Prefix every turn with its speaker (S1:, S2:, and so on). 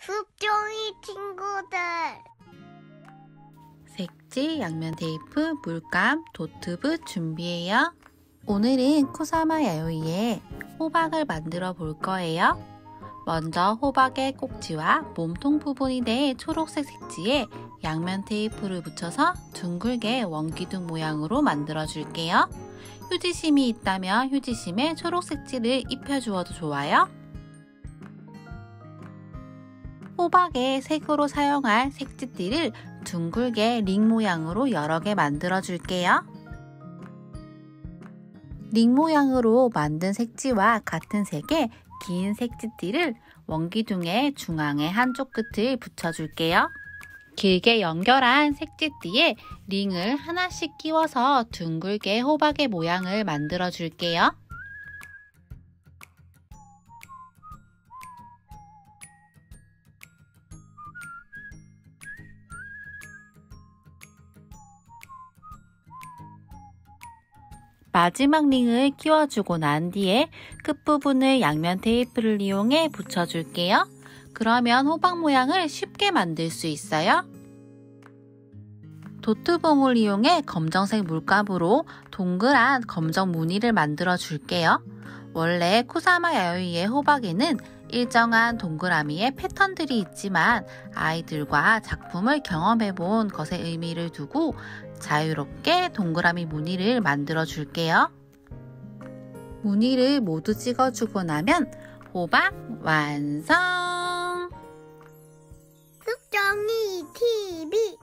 S1: 숲종이 친구들.
S2: 색지, 양면 테이프, 물감, 도트붓 준비해요. 오늘은 쿠사마 야요이에 호박을 만들어 볼 거예요. 먼저 호박의 꼭지와 몸통 부분이 된 초록색 색지에 양면 테이프를 붙여서 둥글게 원기둥 모양으로 만들어 줄게요. 휴지심이 있다면 휴지심에 초록색 지를 입혀주어도 좋아요. 호박의 색으로 사용할 색지띠를 둥글게 링 모양으로 여러 개 만들어 줄게요. 링 모양으로 만든 색지와 같은 색의 긴 색지띠를 원기둥의 중앙의 한쪽 끝을 붙여줄게요. 길게 연결한 색지띠에 링을 하나씩 끼워서 둥글게 호박의 모양을 만들어 줄게요. 마지막 링을 끼워주고 난 뒤에 끝부분을 양면 테이프를 이용해 붙여줄게요. 그러면 호박 모양을 쉽게 만들 수 있어요. 도트봉을 이용해 검정색 물감으로 동그란 검정 무늬를 만들어 줄게요. 원래 쿠사마 야요이의 호박에는 일정한 동그라미의 패턴들이 있지만 아이들과 작품을 경험해본 것에 의미를 두고 자유롭게 동그라미 무늬를 만들어 줄게요. 무늬를 모두 찍어주고 나면 호박 완성!
S1: 숲종이 TV